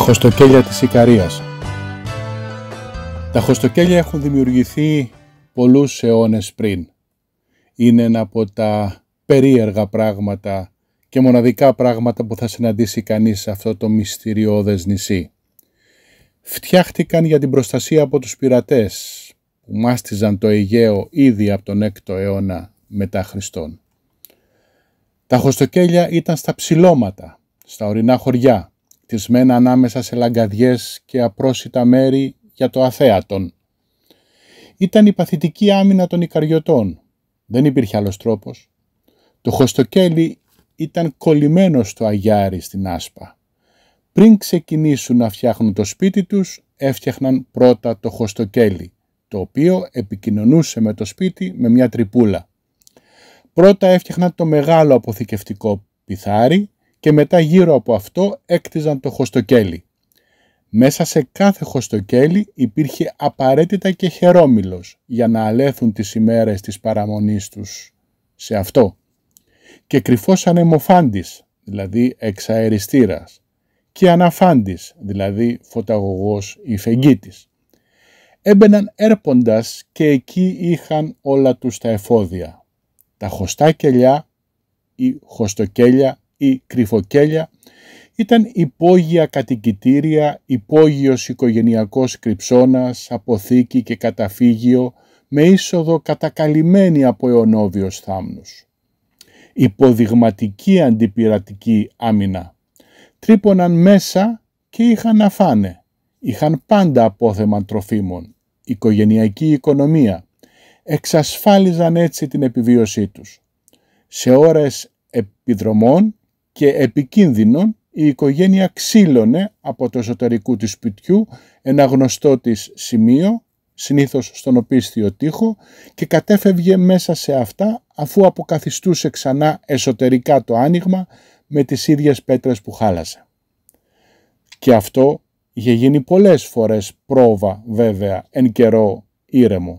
Τα χωστοκέλια της Ικαρίας. Τα χωστοκέλια έχουν δημιουργηθεί πολλούς αιώνες πριν. Είναι ένα από τα περίεργα πράγματα και μοναδικά πράγματα που θα συναντήσει κανείς σε αυτό το μυστηριώδες νησί. Φτιάχτηκαν για την προστασία από τους πειρατές που μάστιζαν το Αιγαίο ήδη από τον 6ο αιώνα μετά Χριστόν. Τα χωστοκέλια ήταν στα ψηλώματα, στα ορεινά χωριά, κτισμένα ανάμεσα σε λαγκαδιές και απρόσιτα μέρη για το αθέατον. Ήταν η παθητική άμυνα των Ικαριωτών. Δεν υπήρχε άλλος τρόπος. Το χωστοκέλι ήταν κολλημένο στο αγιάρι στην άσπα. Πριν ξεκινήσουν να φτιάχνουν το σπίτι τους, έφτιαχναν πρώτα το χωστοκέλι, το οποίο επικοινωνούσε με το σπίτι με μια τρυπούλα. Πρώτα έφτιαχναν το μεγάλο αποθηκευτικό πιθάρι και μετά γύρω από αυτό έκτιζαν το χωστοκέλι. Μέσα σε κάθε χωστοκέλι υπήρχε απαραίτητα και χερόμυλος για να αλέθουν τις ημέρες της παραμονής τους σε αυτό. Και κρυφός ανεμοφάντης, δηλαδή εξαεριστήρας, και αναφάντης, δηλαδή φωταγωγός ή φεγγίτης. Έμπαιναν έρποντας και εκεί είχαν όλα τους τα εφόδια. Τα χωστά κελιά ή χωστοκέλια ή κρυφοκέλια ήταν υπόγεια κατοικητήρια, υπόγειος οικογενειακός κρυψώνας, αποθήκη και καταφύγιο με είσοδο κατακαλυμμένη από αιωνόβιους θάμνους. Υποδειγματική αντιπειρατική άμυνα. Τρύπωναν μέσα και είχαν να φάνε. Είχαν πάντα απόθεμα τροφίμων. Οικογενειακή οικονομία. Εξασφάλιζαν έτσι την επιβίωσή τους. Σε ώρες επιδρομών και επικίνδυνων η οικογένεια ξύλωνε από το εσωτερικό του σπιτιού ένα γνωστό της σημείο, συνήθως στον οπίσθιο τοίχο, και κατέφευγε μέσα σε αυτά αφού αποκαθιστούσε ξανά εσωτερικά το άνοιγμα με τις ίδιες πέτρες που χάλασε. Και αυτό είχε γίνει πολλές φορές πρόβα βέβαια εν καιρό ήρεμο.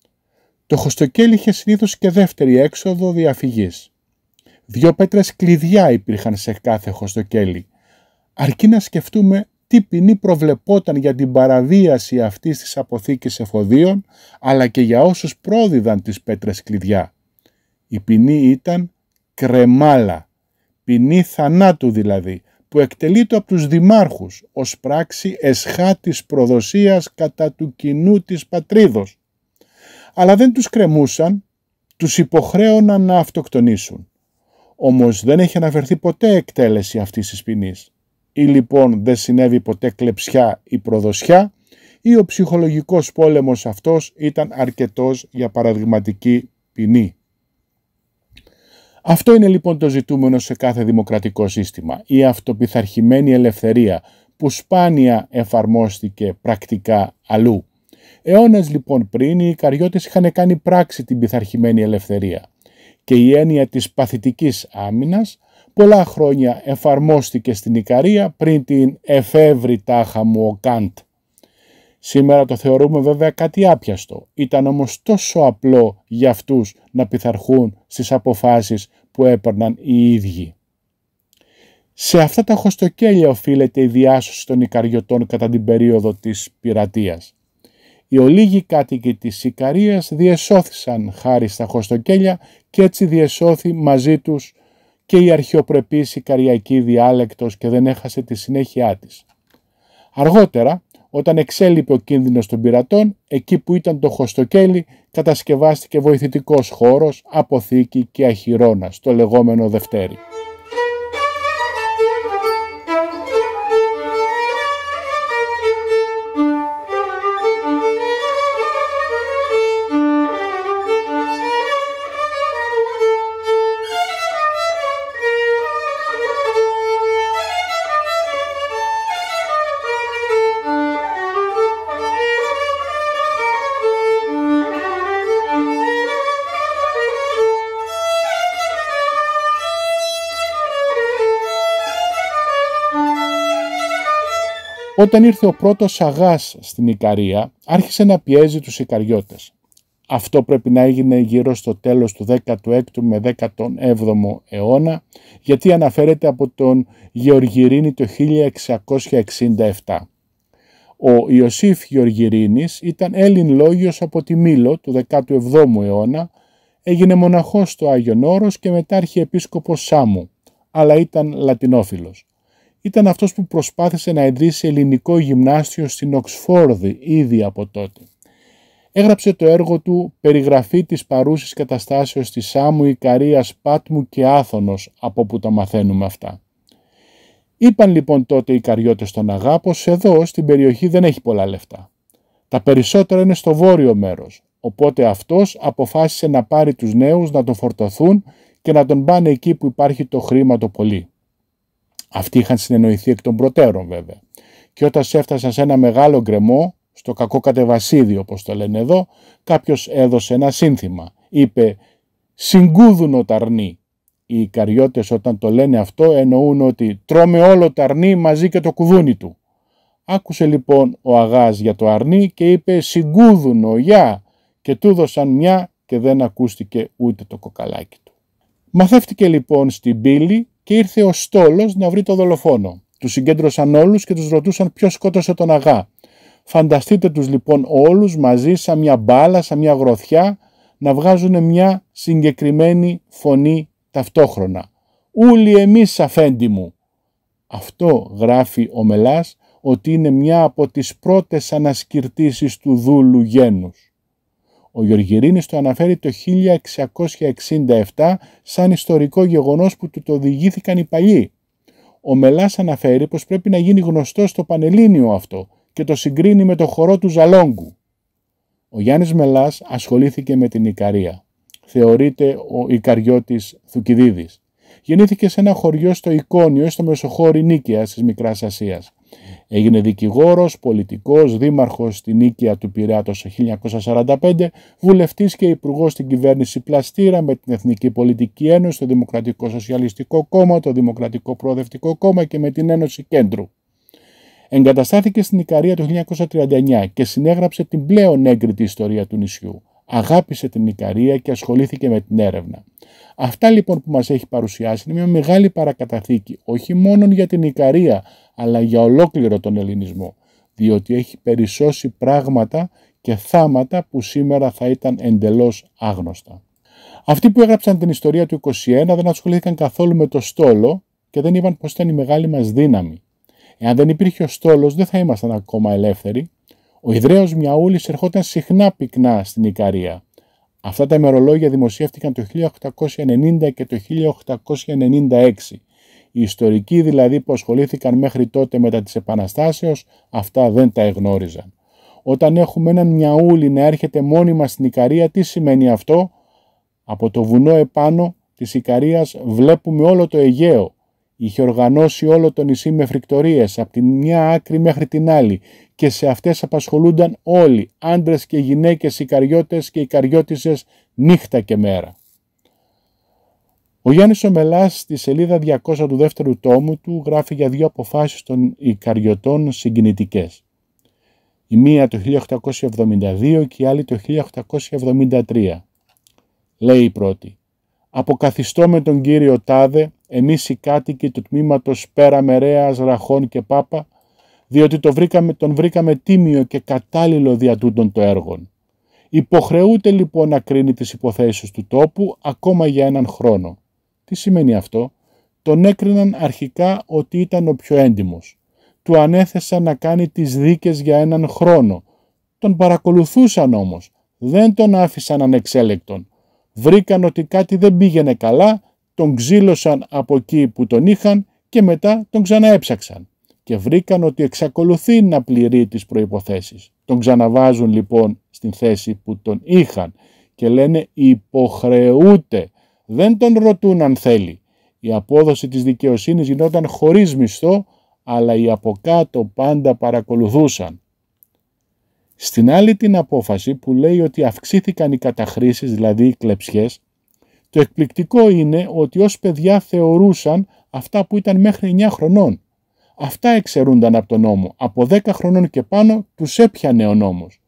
Το χωστοκέλι είχε συνήθως και δεύτερη έξοδο διαφυγής. 2 πέτρες κλειδιά υπήρχαν σε κάθε χωστοκέλι. Αρκεί να σκεφτούμε τι ποινή προβλεπόταν για την παραβίαση αυτής της αποθήκης εφοδίων, αλλά και για όσους πρόδιδαν τις πέτρες κλειδιά. Η ποινή ήταν κρεμάλα, ποινή θανάτου δηλαδή, που εκτελείται από τους δημάρχους ως πράξη εσχάτης προδοσίας κατά του κοινού της πατρίδος. Αλλά δεν τους κρεμούσαν, τους υποχρέωναν να αυτοκτονήσουν. Όμως δεν έχει αναφερθεί ποτέ εκτέλεση αυτής της ποινής. Ή λοιπόν δεν συνέβη ποτέ κλεψιά ή προδοσιά, ή ο ψυχολογικός πόλεμος αυτός ήταν αρκετός για παραδειγματική ποινή. Αυτό είναι λοιπόν το ζητούμενο σε κάθε δημοκρατικό σύστημα, η αυτοπειθαρχημένη ελευθερία που σπάνια εφαρμόστηκε πρακτικά αλλού. Αιώνες λοιπόν πριν οι Ικαριώτες είχαν κάνει πράξη την πειθαρχημένη ελευθερία και η έννοια της παθητικής άμυνας πολλά χρόνια εφαρμόστηκε στην Ικαρία πριν την εφεύρει τάχα μου ο Καντ. Σήμερα το θεωρούμε βέβαια κάτι άπιαστο, ήταν όμως τόσο απλό για αυτούς να πειθαρχούν στις αποφάσεις που έπαιρναν οι ίδιοι. Σε αυτά τα χωστοκέλια οφείλεται η διάσωση των Ικαριωτών κατά την περίοδο της πειρατείας. Οι ολίγοι κάτοικοι της Ικαρίας διεσώθησαν χάρη στα χωστοκέλια και έτσι διεσώθη μαζί τους και η αρχαιοπρεπής Ικαριακή διάλεκτος και δεν έχασε τη συνέχειά της. Αργότερα, όταν εξέλιπε ο κίνδυνος των πειρατών, εκεί που ήταν το χωστοκέλι κατασκευάστηκε βοηθητικός χώρος, αποθήκη και αχυρώνας, το λεγόμενο Δευτέρι. Όταν ήρθε ο πρώτος Σαγάς στην Ικαρία, άρχισε να πιέζει τους Ικαριώτες. Αυτό πρέπει να έγινε γύρω στο τέλος του 16ου με 17ο αιώνα, γιατί αναφέρεται από τον Γεωργυρίνη το 1667. Ο Ιωσήφ Γεωργυρίνης ήταν Έλλην λόγιος από τη Μήλο του 17ου αιώνα, έγινε μοναχός στο Άγιον Όρος και μετά αρχιεπίσκοπος Σάμου, αλλά ήταν λατινόφιλος. Ήταν αυτός που προσπάθησε να ιδρύσει ελληνικό γυμνάσιο στην Οξφόρδη ήδη από τότε. Έγραψε το έργο του «Περιγραφή της παρούσης καταστάσεως της Σάμου, Ικαρίας, Πάτμου και Άθωνος», από που τα μαθαίνουμε αυτά. Είπαν λοιπόν τότε οι Καριώτες στον Αγάπος, εδώ στην περιοχή δεν έχει πολλά λεφτά. Τα περισσότερα είναι στο βόρειο μέρος, οπότε αυτός αποφάσισε να πάρει τους νέους να τον φορτωθούν και να τον πάνε εκεί που υπάρχει το χρήμα το πολύ. Αυτοί είχαν συνεννοηθεί εκ των προτέρων βέβαια. Και όταν έφτασαν σε ένα μεγάλο γκρεμό, στο κακό κατεβασίδι όπως το λένε εδώ, κάποιος έδωσε ένα σύνθημα. Είπε «Συγκούδουνο ταρνί». Οι Ικαριώτες όταν το λένε αυτό εννοούν ότι τρώμε όλο το αρνί μαζί και το κουδούνι του. Άκουσε λοιπόν ο Αγάς για το αρνί και είπε «Συγκούδουνο, γεια», και του δώσαν μια και δεν ακούστηκε ούτε το κοκαλάκι του. Μαθεύτηκε λοιπόν στην πύλη και ήρθε ο στόλος να βρει το δολοφόνο. Τους συγκέντρωσαν όλους και τους ρωτούσαν ποιος σκότωσε τον Αγά. Φανταστείτε τους λοιπόν όλους μαζί σαν μια μπάλα, σαν μια γροθιά, να βγάζουν μια συγκεκριμένη φωνή ταυτόχρονα. «Ούλοι εμείς αφέντη μου». Αυτό γράφει ο Μελάς ότι είναι μια από τις πρώτες ανασκυρτήσεις του δούλου γένους. Ο Γεωργυρίνης το αναφέρει το 1667 σαν ιστορικό γεγονός που του το οδηγήθηκαν οι παλιοί. Ο Μελάς αναφέρει πως πρέπει να γίνει γνωστό στο Πανελλήνιο αυτό και το συγκρίνει με το χορό του Ζαλόγκου. Ο Γιάννης Μελάς ασχολήθηκε με την Ικαρία. Θεωρείται ο Ικαριώτης Θουκυδίδης. Γεννήθηκε σε ένα χωριό στο Εικόνιο, στο μεσοχώρι Νίκαιας της Μικράς Ασίας. Έγινε δικηγόρος, πολιτικός, δήμαρχος στη Νίκαια του Πειραιά το 1945, βουλευτής και υπουργός στην κυβέρνηση Πλαστήρα με την Εθνική Πολιτική Ένωση, το Δημοκρατικό Σοσιαλιστικό Κόμμα, το Δημοκρατικό Προοδευτικό Κόμμα και με την Ένωση Κέντρου. Εγκαταστάθηκε στην Ικαρία το 1939 και συνέγραψε την πλέον έγκριτη ιστορία του νησιού. Αγάπησε την Ικαρία και ασχολήθηκε με την έρευνα. Αυτά λοιπόν που μας έχει παρουσιάσει είναι μια μεγάλη παρακαταθήκη, όχι μόνο για την Ικαρία, αλλά για ολόκληρο τον ελληνισμό, διότι έχει περισσώσει πράγματα και θάματα που σήμερα θα ήταν εντελώς άγνωστα. Αυτοί που έγραψαν την ιστορία του 21 δεν ασχολήθηκαν καθόλου με το στόλο και δεν είπαν πως ήταν η μεγάλη μας δύναμη. Εάν δεν υπήρχε ο στόλος δεν θα ήμασταν ακόμα ελεύθεροι. Ο Ιδραίος Μιαούλης ερχόταν συχνά πυκνά στην Ικαρία. Αυτά τα ημερολόγια δημοσιεύτηκαν το 1890 και το 1896. Οι ιστορικοί δηλαδή που ασχολήθηκαν μέχρι τότε μετά της Επαναστάσεως, αυτά δεν τα εγνώριζαν. Όταν έχουμε έναν Μιαούλη να έρχεται μόνιμα στην Ικαρία, τι σημαίνει αυτό? Από το βουνό επάνω της Ικαρίας βλέπουμε όλο το Αιγαίο. Είχε οργανώσει όλο το νησί με φρικτορίες από τη μια άκρη μέχρι την άλλη και σε αυτές απασχολούνταν όλοι, άντρες και γυναίκες, Ικαριώτες και Ικαριώτισσες, νύχτα και μέρα. Ο Γιάννης ο Μελάς στη σελίδα 200 του δεύτερου τόμου του γράφει για δύο αποφάσεις των Ικαριωτών συγκινητικές. Η μία το 1872 και η άλλη το 1873. Λέει η πρώτη: «Αποκαθιστώ με τον κύριο Τάδε, εμείς οι κάτοικοι του τμήματος Πέρα Μερέας, Ραχών και Πάπα, διότι τον βρήκαμε τίμιο και κατάλληλο δια τούτων το έργων. Υποχρεούται λοιπόν να κρίνει τις υποθέσεις του τόπου ακόμα για έναν χρόνο». Τι σημαίνει αυτό? Τον έκριναν αρχικά ότι ήταν ο πιο έντιμος. Του ανέθεσαν να κάνει τις δίκες για έναν χρόνο. Τον παρακολουθούσαν όμως, δεν τον άφησαν ανεξέλεκτον. Βρήκαν ότι κάτι δεν πήγαινε καλά, τον ξύλωσαν από εκεί που τον είχαν και μετά τον ξαναέψαξαν. Και βρήκαν ότι εξακολουθεί να πληρεί τις προϋποθέσεις. Τον ξαναβάζουν λοιπόν στην θέση που τον είχαν και λένε υποχρεούται. Δεν τον ρωτούν αν θέλει. Η απόδοση της δικαιοσύνης γινόταν χωρίς μισθό, αλλά οι από κάτω πάντα παρακολουθούσαν. Στην άλλη την απόφαση που λέει ότι αυξήθηκαν οι καταχρήσεις, δηλαδή οι κλεψιές, το εκπληκτικό είναι ότι ως παιδιά θεωρούσαν αυτά που ήταν μέχρι 9 χρονών. Αυτά εξαιρούνταν από τον νόμο. Από 10 χρονών και πάνω τους έπιανε ο νόμος.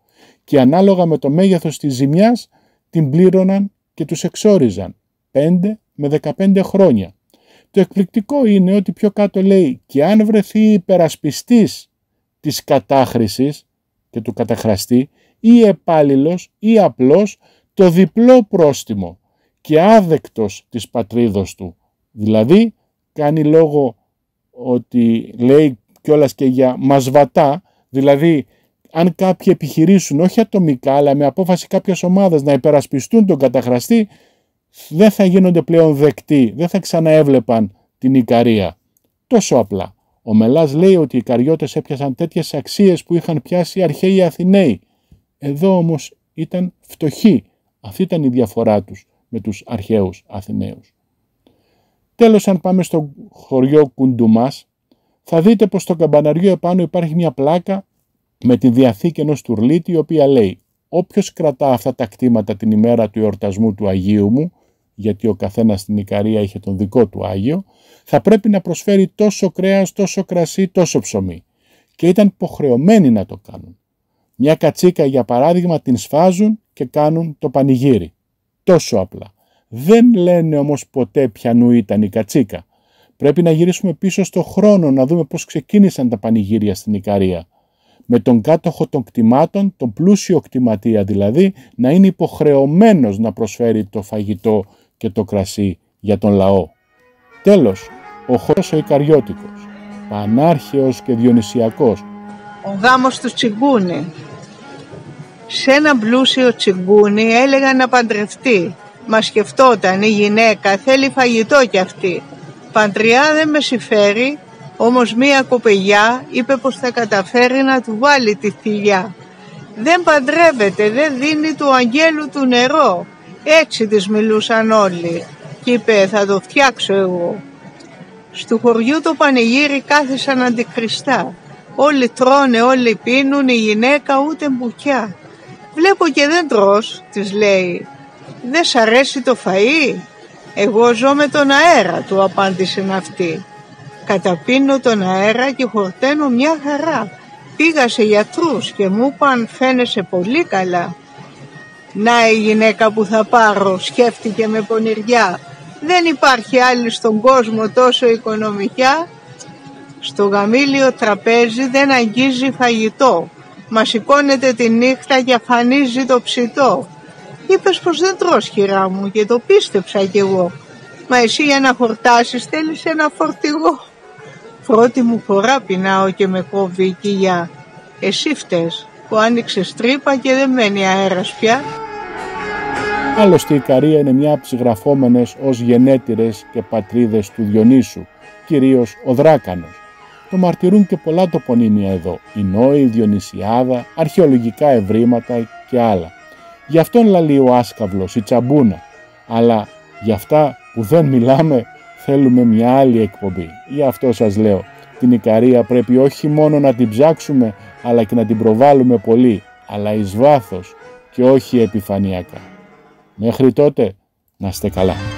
και ανάλογα με το μέγεθος της ζημιάς την πλήρωναν και τους εξόριζαν 5 με 15 χρόνια. Το εκπληκτικό είναι ότι πιο κάτω λέει και αν βρεθεί υπερασπιστής της κατάχρησης και του καταχραστή ή υπάλληλος ή απλός το διπλό πρόστιμο και άδεκτος της πατρίδος του. Δηλαδή κάνει λόγο ότι λέει κιόλας και για μασβατά, δηλαδή αν κάποιοι επιχειρήσουν όχι ατομικά αλλά με απόφαση κάποιας ομάδας να υπερασπιστούν τον καταχραστή, δεν θα γίνονται πλέον δεκτοί, δεν θα ξαναέβλεπαν την Ικαρία. Τόσο απλά. Ο Μελάς λέει ότι οι Ικαριώτες έπιασαν τέτοιες αξίες που είχαν πιάσει οι αρχαίοι Αθηναίοι. Εδώ όμως ήταν φτωχοί. Αυτή ήταν η διαφορά τους με τους αρχαίους Αθηναίους. Τέλος, αν πάμε στο χωριό Κουντουμάς, θα δείτε πως στο καμπαναριό επάνω υπάρχει μια πλάκα με τη διαθήκη ενός τουρλίτη, η οποία λέει «Όποιος κρατά αυτά τα κτήματα την ημέρα του εορτασμού του Αγίου μου», γιατί ο καθένας στην Ικαρία είχε τον δικό του Άγιο, θα πρέπει να προσφέρει τόσο κρέας, τόσο κρασί, τόσο ψωμί. Και ήταν υποχρεωμένοι να το κάνουν. Μια κατσίκα για παράδειγμα την σφάζουν και κάνουν το πανηγύρι. Τόσο απλά. Δεν λένε όμως ποτέ ποιανού ήταν η κατσίκα. Πρέπει να γυρίσουμε πίσω στο χρόνο να δούμε πώς ξεκίνησαν τα πανηγύρια στην Ικαρία. Με τον κάτοχο των κτημάτων, τον πλούσιο κτηματία δηλαδή, να είναι υποχρεωμένος να προσφέρει το φαγητό και το κρασί για τον λαό. Τέλος, ο χώρος ο Ικαριώτικος, πανάρχαιος και διονυσιακός. Ο γάμος του τσιγκούνι. Σε ένα πλούσιο τσιγκούνι έλεγαν να παντρευτεί. Μα σκεφτόταν η γυναίκα θέλει φαγητό κι αυτή. Παντριά δεν με συμφέρει, όμως μία κοπελιά είπε πως θα καταφέρει να του βάλει τη θηλιά. Δεν παντρεύεται, δεν δίνει του αγγέλου του νερό. Έτσι της μιλούσαν όλοι και είπε θα το φτιάξω εγώ. Στου χωριού το πανηγύρι κάθισαν αντικριστά. Όλοι τρώνε, όλοι πίνουν, η γυναίκα ούτε μπουκιά. Βλέπω και δεν τρως, της λέει. Δεν σ' αρέσει το φαΐ? Εγώ ζω με τον αέρα, του απάντησε αυτή. Καταπίνω τον αέρα και χορταίνω μια χαρά. Πήγα σε γιατρούς και μου είπαν φαίνεσαι πολύ καλά. Να η γυναίκα που θα πάρω, σκέφτηκε με πονηριά. Δεν υπάρχει άλλη στον κόσμο τόσο οικονομικά. Στο γαμήλιο τραπέζι δεν αγγίζει φαγητό. Μα σηκώνεται τη νύχτα και αφανίζει το ψητό. Είπες πως δεν τρως χειρά μου και το πίστεψα κι εγώ. Μα εσύ για να χορτάσεις θέλεις ένα φορτηγό. Πρώτη μου φορά πεινάω και με κόβει η κοιλιά. Εσύ φταίς που άνοιξες τρύπα και δεν μένει αέρας πια. Άλλωστε η Ικαρία είναι μια από τις γραφόμενες ως γενέτειρες και πατρίδες του Διονύσου, κυρίως ο Δράκανος. Το μαρτυρούν και πολλά τοπονύμια εδώ, η Νόη, η Διονυσιάδα, αρχαιολογικά ευρήματα και άλλα. Γι' αυτόν λαλεί ο Άσκαυλος, η Τσαμπούνα, αλλά για αυτά που δεν μιλάμε θέλουμε μια άλλη εκπομπή. Γι' αυτό σας λέω, την Ικαρία πρέπει όχι μόνο να την ψάξουμε, αλλά και να την προβάλλουμε πολύ, αλλά εις βάθος και όχι επιφανειακά. Μέχρι τότε, να είστε καλά.